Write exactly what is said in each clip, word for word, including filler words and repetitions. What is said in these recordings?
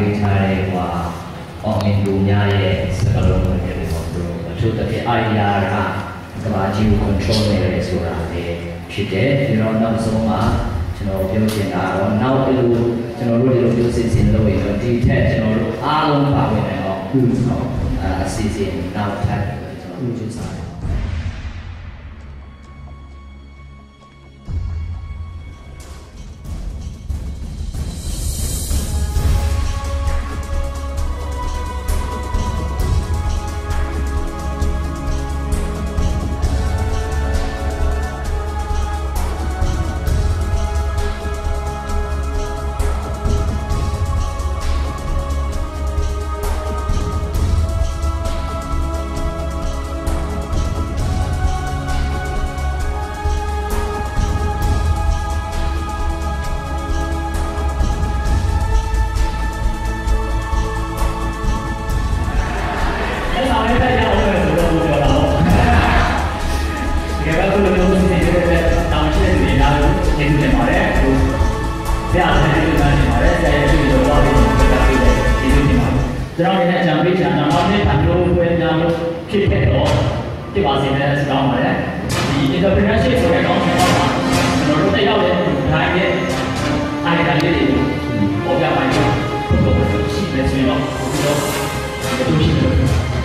ပေးထားတဲ့ဟိုအောင်မြင်သူများရဲ့စကားလုံးတွေပေါ့သူအထူးသဖြင့် idea ကကဘာကြီးကို control နေရဲဆိုတာလေဖြစ်တယ်ပြီးတော့နောက်ဆုံးမှာကျွန်တော်ပြောချင်တာတော့နောက်ဒီလိုကျွန်တော်တို့ဒီလိုပြောစီစဉ်လို့ရတော့ဒီထက်ကျွန်တော်တို့အားလုံးပါဝင်နေတော့ဟုတ်နော်အစီအစဉ်နောက်ထပ်ကျွန်တော်တို့ကြိုးစားတယ်ကျွန်တော်လည်းအကြံပေးချင်တာနောက်နေ့အမျိုးပွဲများလို့ဖြစ်ခဲ့တော့ဖြစ်ပါစေနဲ့စတောင်းပါတယ်ဒီ entrepreneurship ဆိုတဲ့ကောင်းတဲ့တော့ကျွန်တော်တို့တက်ရောက်တဲ့တိုင်းရဲ့အားရတဲ့လေးတွေပေါ်ပြပါမယ်ဘုရားရှိတယ်ဆိုတော့ဘုရားတို့ရှိတယ်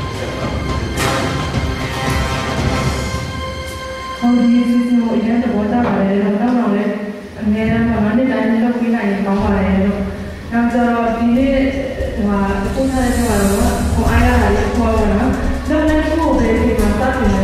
ဟောဒီစီစဉ်ကိုအရင်တော့တာပါတယ်တော့တော့လည်းအများအားဖြင့်မနေ့တိုင်းလုပ်ပြီးနိုင်ရင်ကောင်းပါတယ်လို့နောက်တော့ဒီနေ့ဟိုဟာပုံစံနဲ့ပြောရတော့ဟိုအားရတာလေးပေါ်တော့နောက်လည်းကိုယ်ပဲဒီမှာစတင်